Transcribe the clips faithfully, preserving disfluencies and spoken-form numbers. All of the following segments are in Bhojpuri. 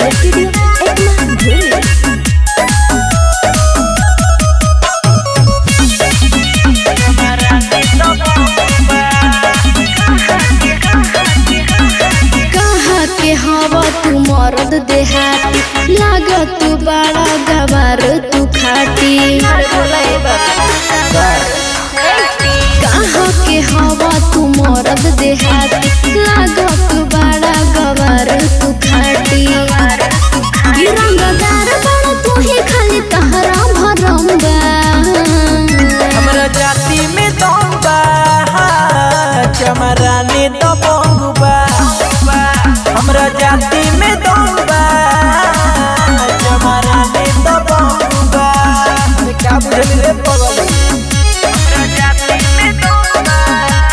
स्टूडियो एकमा धुरी। तू मरद देहाती लागत तू बड़ा गवार तू खाटी कहाँ के हवा तू मरद देहाती लागत तू बड़ा गवार तू खाटी रंगदार बड़ा तू ही खाली तहरा भरम बा हमरा जाति में दम बा चमरानी तो बंगुबा हमरा जाति में दम बा चमरानी तो बंगुबा क्या बुझली रे पगल हमरा जाति में दम बा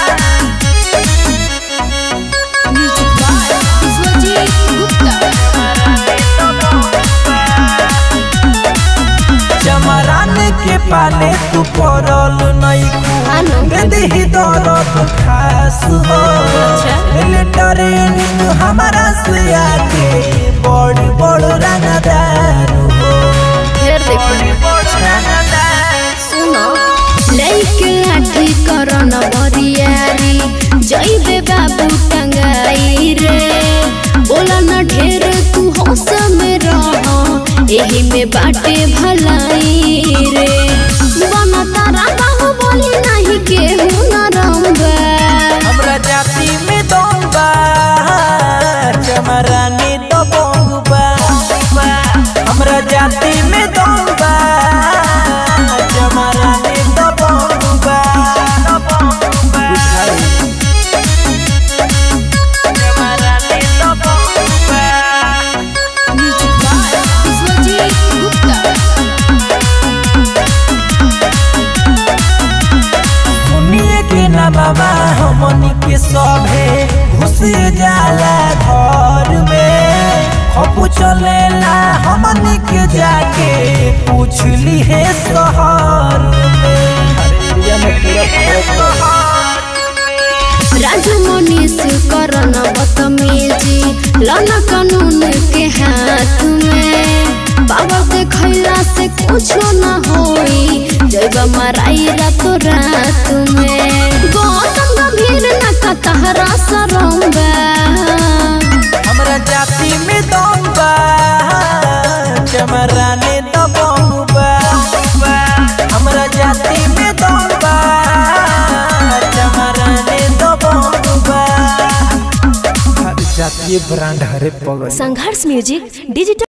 म्यूजिक बाय विश्वजीत गुप्ता चमरानी के पाले तू पड़ल नहीं ही दौलत खास हो ट्रेनिंग हमारा से आके बड़ बड़ रंगदार हो सुनो लइके लाठी करन बरियारी जइबे बाबू टंगाई रे बोला न ढेर तू होश में रह एही में बाटे भलाई रे बना तारा बाहु बोली नहीं केहू नरम बा हमरा जाति में दम बा चमरानी तो बंगुबा हमरा जाति में दम बा चमरानी तो बंगुबा चमरानी तो बंगुबा म्यूजिक बाय विश्वजीत गुप्ता के ना बाबा हमनी के सभे घुस जाला घर में खपू चलेला हमनी के जाके पूछली है शहर में राजू मनीष करन बदतमीजी लन कानून के हाथ में बाबा देखला से कुछो न होई जइबा माराई रात रात में गौतम गंभीर न का तहरा शरम बा हमरा जाति में दम बा चमरानी तो बंगुबा हमरा जाति में दम बा चमरानी तो बंगुबा जातीय ब्रांड हरे पगल। संघर्ष म्यूजिक डिजिटल